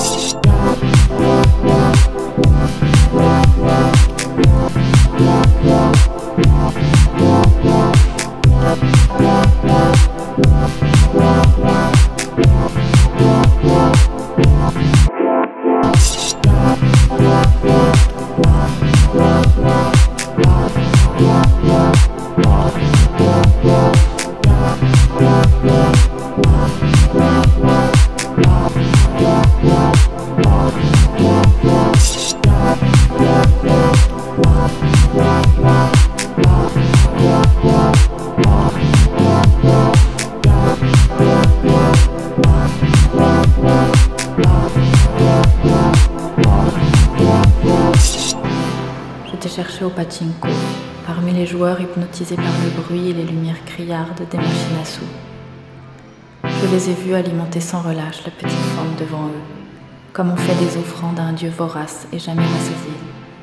J'étais cherché au pachinko, parmi les joueurs hypnotisés par le bruit et les lumières criardes des machines à sous. Je les ai vus alimenter sans relâche la petite forme devant eux, comme on fait des offrandes à un dieu vorace et jamais rassasié.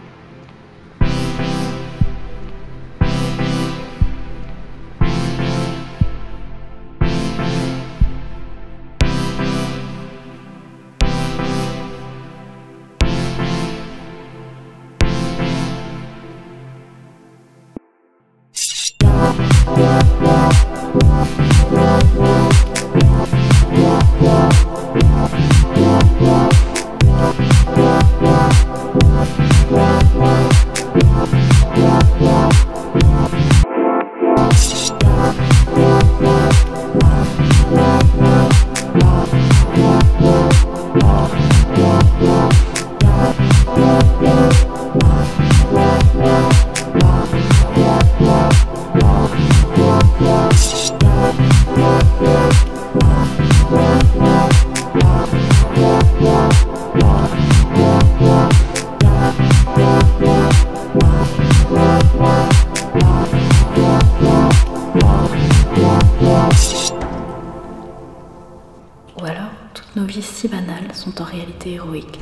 Ou alors, toutes nos vies si banales sont en réalité héroïques.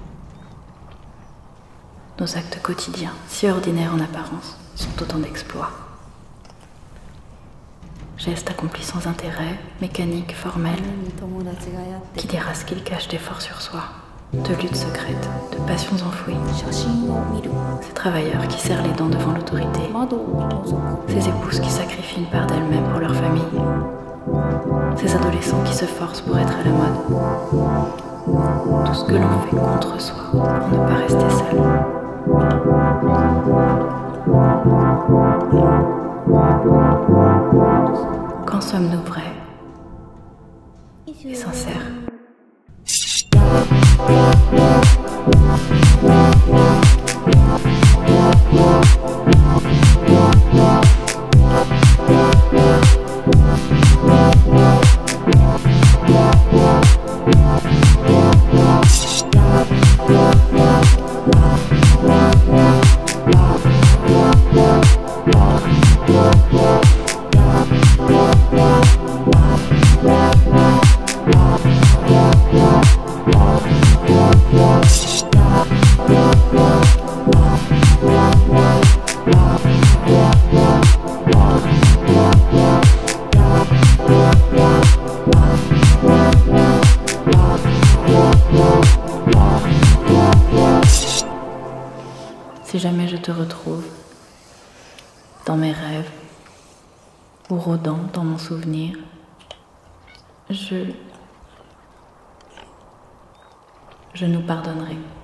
Nos actes quotidiens, si ordinaires en apparence, sont autant d'exploits. Gestes accomplis sans intérêt, mécaniques, formels, qui dira ce qu'ils cachent d'efforts sur soi, de luttes secrètes, de passions enfouies. Ces travailleurs qui serrent les dents devant l'autorité, ces épouses qui sacrifient une part d'elles-mêmes pour leur famille, ces adolescents qui se forcent pour être à la mode. Tout ce que l'on fait contre soi pour ne pas rester seul. Quand sommes-nous vrais et sincères? Si jamais je te retrouve dans mes rêves ou rôdant dans mon souvenir, je nous pardonnerai.